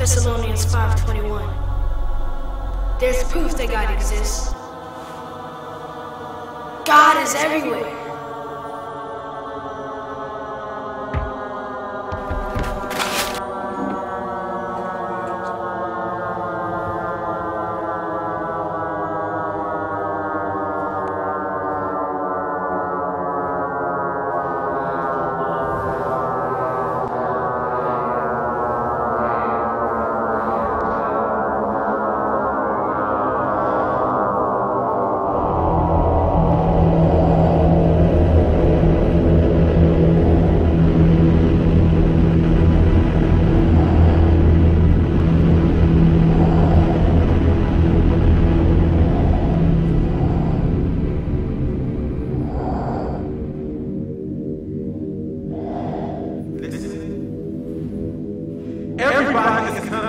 Thessalonians 5:21. There's proof that God exists. God is everywhere. Everybody is coming.